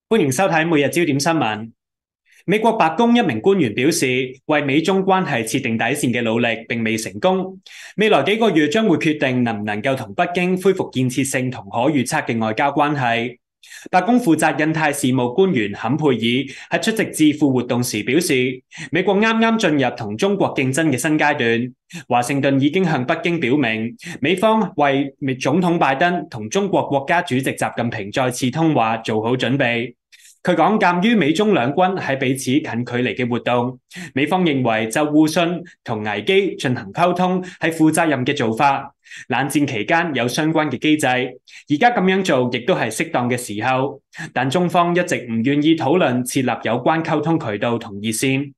歡迎收睇每日焦點新聞。美國白宮一名官員表示，為美中關係設定底線嘅努力並未成功，未來幾個月將會決定能唔能夠同北京恢復建設性同可預測嘅外交關係。白宮負責印太事務官員坎佩爾喺出席致富活動時表示，美國啱啱進入同中國競爭嘅新階段，華盛頓已經向北京表明，美方為總統拜登同中國國家主席習近平再次通話做好準備。佢講，鑑於美中兩軍喺彼此近距離嘅活動，美方認為就互信同危機進行溝通係負責任嘅做法。冷戰期間有相關嘅機制，而家咁樣做亦都係適當嘅時候，但中方一直唔願意討論設立有關溝通渠道同熱線。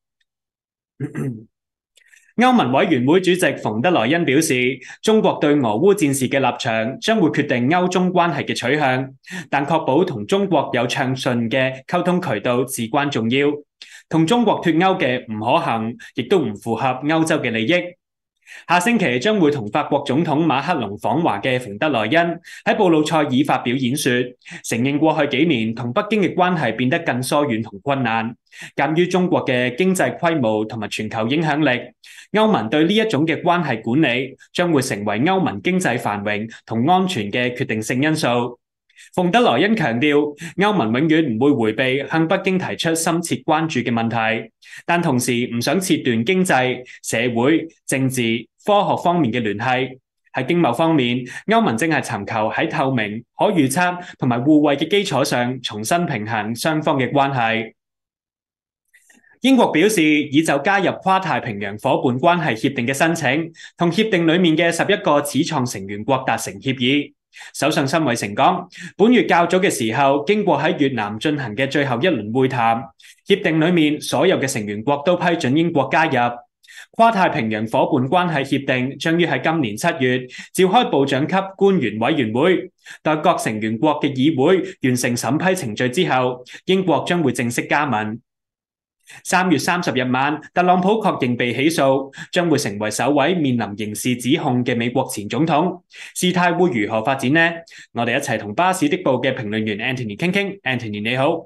歐盟委員會主席馮德萊恩表示，中國對俄烏戰事嘅立場將會決定歐中關係嘅取向，但確保同中國有暢順嘅溝通渠道至關重要。同中國脫歐嘅唔可行，亦都唔符合歐洲嘅利益。下星期將會同法國總統馬克龍訪華嘅馮德萊恩喺布魯塞爾發表演說，承認過去幾年同北京嘅關係變得更疏遠同困難。鑑於中國嘅經濟規模同埋全球影響力，歐盟對呢一種嘅關係管理將會成為歐盟經濟繁榮同安全嘅決定性因素。馮德萊恩強調，歐盟永遠唔會迴避向北京提出深切關注嘅問題，但同時唔想切斷經濟、社會、政治、科學方面嘅聯繫。喺經貿方面，歐盟正係尋求喺透明、可預測同埋互惠嘅基礎上重新平衡雙方嘅關係。英國表示已就加入跨太平洋夥伴關係協定嘅申請，同協定裡面嘅11個始創成員國達成協議。首相辛偉誠講，本月較早嘅時候，經過喺越南進行嘅最後一輪會談，協定裡面所有嘅成員國都批准英國加入。跨太平洋夥伴關係協定將於喺今年7月召開部長級官員委員會，待各成員國嘅議會完成審批程序之後，英國將會正式加盟。3月30日晚，特朗普確認被起訴，將會成為首位面臨刑事指控嘅美國前總統。事態會如何發展呢？我哋一齊同巴士的報嘅評論員 Anthony 傾傾。Anthony 你好。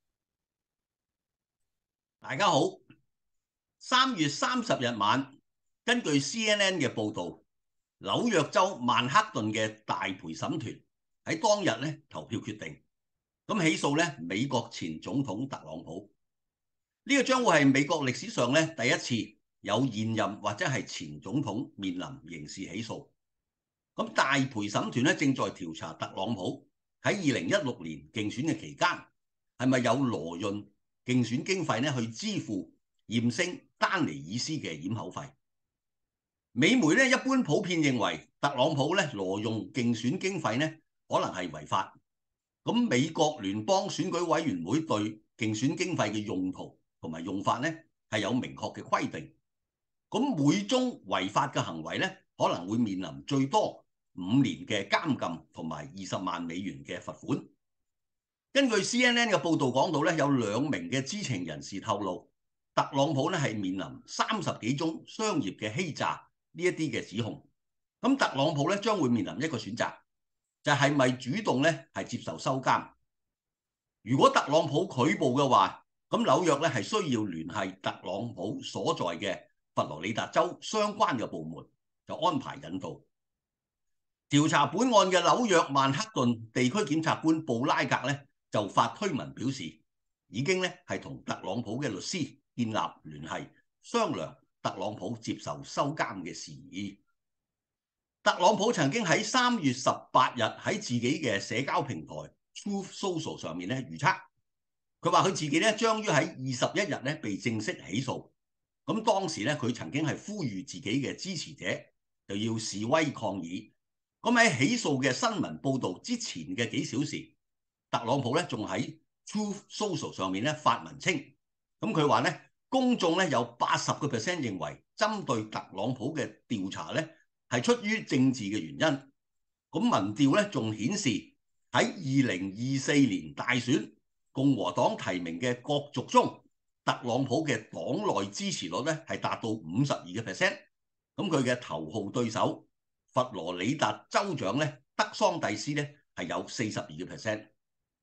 大家好。3月30日晚，根據 CNN 嘅報導，紐約州曼克頓嘅大陪審團喺當日咧投票決定，咁起訴咧美國前總統特朗普。呢個將會係美國歷史上咧第一次有現任或者係前總統面臨刑事起訴。咁大陪審團咧正在調查特朗普喺2016年競選嘅期間係咪有挪用競選經費咧去支付艷星丹尼爾斯嘅掩口費。美媒咧一般普遍認為特朗普咧挪用競選經費咧可能係違法。咁美國聯邦選舉委員會對競選經費嘅用途同埋用法咧係有明確嘅規定。咁每宗違法嘅行為咧可能會面臨最多5年嘅監禁同埋20萬美元嘅罰款。根據 CNN 嘅報導講到咧，有2名嘅知情人士透露，特朗普咧係面臨30幾宗商業嘅欺詐呢一啲嘅指控。咁特朗普咧將會面臨一個選擇，就係咪主動咧係接受收監。如果特朗普拒捕嘅話，咁紐約咧係需要聯繫特朗普所在嘅佛羅里達州相關嘅部門，就安排引渡。調查本案嘅紐約曼克頓地區檢察官布拉格咧就發推文表示，已經咧係同特朗普嘅律師建立聯繫，商量特朗普接受收監嘅事宜。特朗普曾經喺3月18日喺自己嘅社交平台 Truth Social 上面咧預測，佢話佢自己咧將於喺21日咧被正式起訴。咁當時咧佢曾經係呼籲自己嘅支持者就要示威抗議。咁喺起訴嘅新聞報導之前嘅幾小時，特朗普咧仲喺 Truth Social 上面咧發文稱，咁佢話咧公眾咧有80% 認為針對特朗普嘅調查咧係出於政治嘅原因。咁民調咧仲顯示喺2024年大選共和黨提名嘅角逐中，特朗普嘅黨內支持率咧係達到52%。咁佢嘅頭號對手佛羅里達州長咧德桑蒂斯咧係有42%。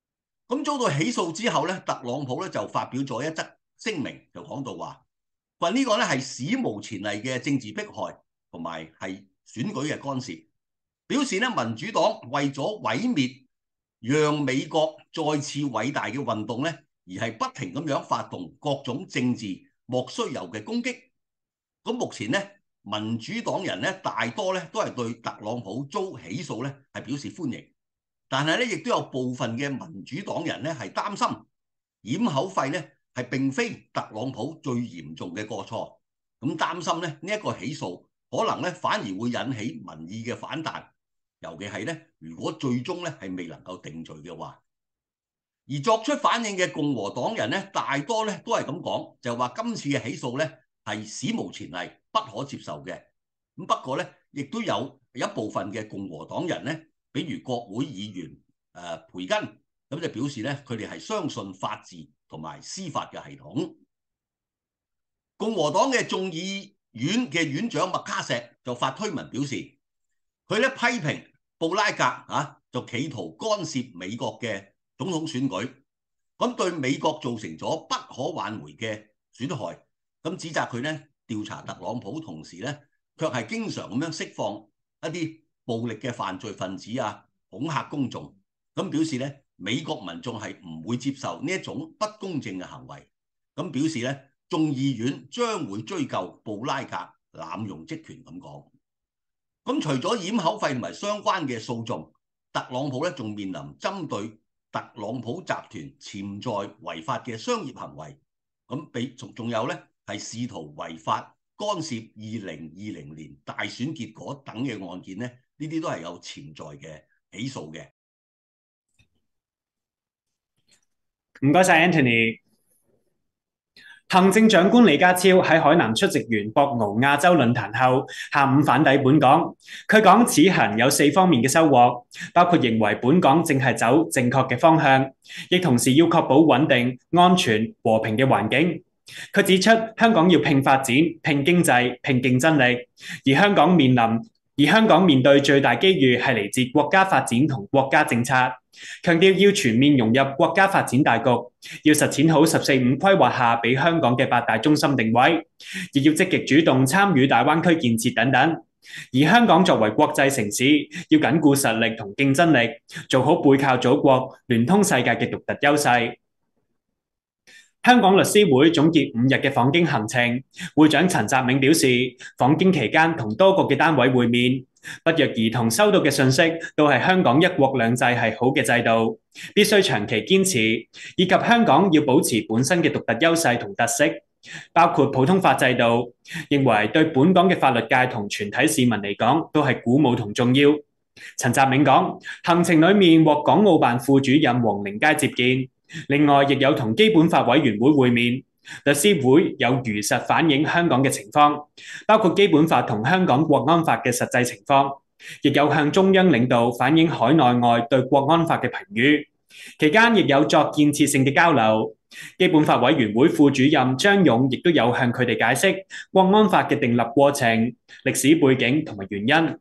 咁遭到起訴之後咧，特朗普咧就發表咗一則聲明，就講到話呢個咧係史無前例嘅政治迫害同埋係選舉嘅干涉，表示咧民主黨為咗毀滅讓美國再次偉大嘅運動咧，而係不停咁樣發動各種政治莫須有嘅攻擊。咁目前咧，民主黨人咧大多咧都係對特朗普遭起訴咧係表示歡迎。但係咧，亦都有部分嘅民主黨人咧係擔心掩口費咧係並非特朗普最嚴重嘅過錯，咁擔心咧呢一個起訴可能咧反而會引起民意嘅反彈，尤其係咧如果最終咧係未能夠定罪嘅話，而作出反應嘅共和黨人咧大多咧都係咁講，就話今次嘅起訴咧係史無前例、不可接受嘅。咁不過咧，亦都有一部分嘅共和黨人咧，比如國會議員培根，咁就表示咧，佢哋係相信法治同埋司法嘅系統。共和黨嘅眾議院嘅院長麥卡錫就發推文表示，佢咧批評布拉格就企圖干涉美國嘅總統選舉，咁對美國造成咗不可挽回嘅損害，咁指責佢咧調查特朗普，同時咧卻係經常咁樣釋放一啲暴力嘅犯罪分子恐嚇公眾，咁表示咧美國民眾係唔會接受呢一種不公正嘅行為，咁表示咧眾議院將會追究布拉格濫用職權咁講。咁除咗掩口費同埋相關嘅訴訟，特朗普咧仲面臨針對特朗普集團潛在違法嘅商業行為，咁仲有咧係試圖違法干涉2020年大選結果等嘅案件咧，呢啲都係有潛在嘅起訴嘅。 唔該晒 Anthony。行政長官李家超喺海南出席完博鰲亞洲論壇後，下午返抵本港。佢講此行有4方面嘅收穫，包括認為本港正係走正確嘅方向，亦同時要確保穩定、安全、和平嘅環境。佢指出，香港要拼發展、拼經濟、拼競爭力，而香港面對最大機遇係嚟自國家發展同國家政策，強調要全面融入國家發展大局，要實踐好十四五規劃下俾香港嘅8大中心定位，亦要積極主動參與大灣區建設等等。而香港作為國際城市，要緊固實力同競爭力，做好背靠祖國、聯通世界嘅獨特優勢。香港律師會總結5日嘅訪京行程，會長陳澤銘表示，訪京期間同多個嘅單位會面，不約而同收到嘅信息都係香港一國兩制係好嘅制度，必須長期堅持，以及香港要保持本身嘅獨特優勢同特色，包括普通法制度，認為對本港嘅法律界同全體市民嚟講都係鼓舞同重要。陳澤銘講，行程裡面獲港澳辦副主任黃寧佳接見。另外，亦有同基本法委員會會面，律師會有如實反映香港嘅情況，包括基本法同香港國安法嘅實際情況，亦有向中央領導反映海內外對國安法嘅評語。期間亦有作建設性嘅交流。基本法委員會副主任張勇亦都有向佢哋解釋國安法嘅訂立過程、歷史背景同埋原因。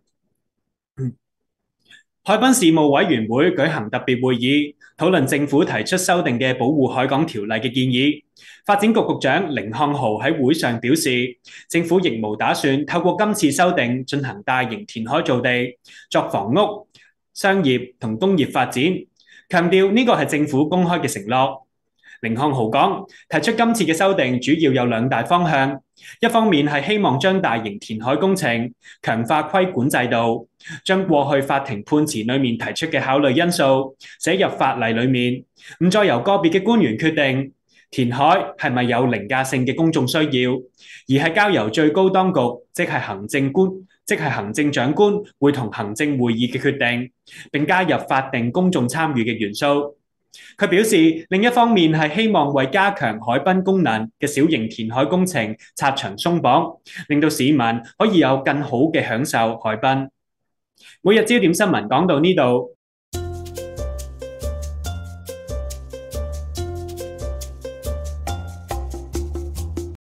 海濱事務委員會舉行特別會議，討論政府提出修訂嘅保護海港條例嘅建議。發展局局長甯漢豪喺會上表示，政府亦無打算透過今次修訂進行大型填海造地，作房屋、商業同工業發展，強調呢個係政府公開嘅承諾。甯漢豪講，提出今次嘅修訂主要有2大方向，一方面係希望將大型填海工程強化規管制度，將過去法庭判詞裡面提出嘅考慮因素寫入法例裡面，唔再由個別嘅官員決定填海係咪有凌駕性嘅公眾需要，而係交由最高當局，即係行政長官會同行政會議嘅決定，並加入法定公眾參與嘅元素。佢表示，另一方面係希望為加強海濱功能嘅小型填海工程拆牆鬆綁，令到市民可以有更好嘅享受海濱。每日焦點新聞講到呢度，